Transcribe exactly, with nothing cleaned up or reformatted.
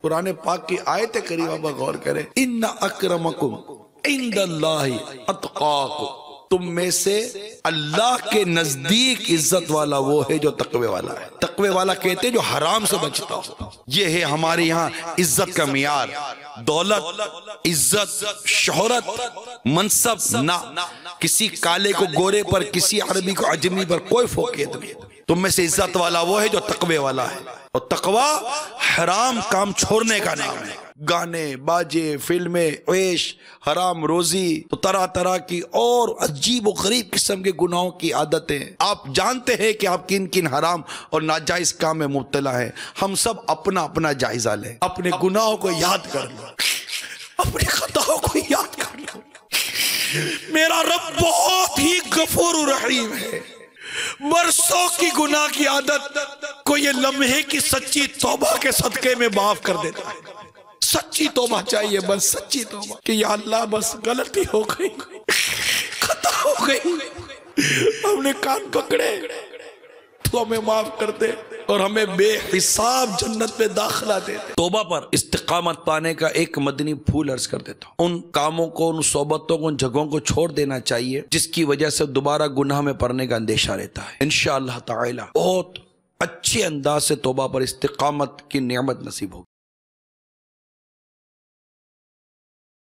قرآن پاک کی آیت کریمہ پر غور کریں، ان اکرمکم عند اللہ اتقاکم، تم میں سے اللہ کے نزدیک عزت والا وہ ہے جو تقوی والا ہے۔ تقوی والا کہتے ہیں جو حرام سے بچتا ہو۔ یہ ہے ہمارے یہاں عزت کا معیار۔ دولت، عزت، شہرت، منصب نہ، کسی کالے کو گورے پر، کسی عربی کو عجمی پر کوئی فوقیت نہیں۔ تم میں سے عزت والا وہ ہے جو تقوی والا ہے، اور تقوی حرام کام چھوڑنے کا نام ہے۔ گانے، باجے، فلمیں، عیش، حرام روزی، تو طرح طرح کی اور عجیب و غریب قسم کے گناہوں کی عادتیں۔ آپ جانتے ہیں کہ آپ کن کن حرام اور ناجائز کام میں مبتلا ہیں۔ ہم سب اپنا اپنا جائزہ لیں، اپنے گناہوں کو یاد کر لو، اپنے خطاؤں کو یاد کر لو۔ میرا رب بہت ہی غفور رحیم ہے، برسوں کی گناہ کی عادت کو یہ لمحے کی سچی توبہ کے صدقے میں معاف کر دیتا ہے۔ سچی توبہ چاہیے، بس سچی توبہ کہ یا اللہ بس غلطی ہو گئی، خطا ہو گئی، ہم نے کان پکڑے، تو ہمیں معاف کر دے اور ہمیں بے حساب جنت میں داخلہ دے دے۔ توبہ پر استقامت پانے کا ایک مدنی پھول عرض کر دیتا ہوں۔ ان کاموں کو، ان صحبتوں کو، ان جگہوں کو چھوڑ دینا چاہیے جس کی وجہ سے دوبارہ گناہ میں پڑنے کا اندیشہ رہتا ہے۔ انشاءاللہ تعالی بہت اچھے انداز سے توبہ پر استقامت کی نعمت نصیب ہوگی۔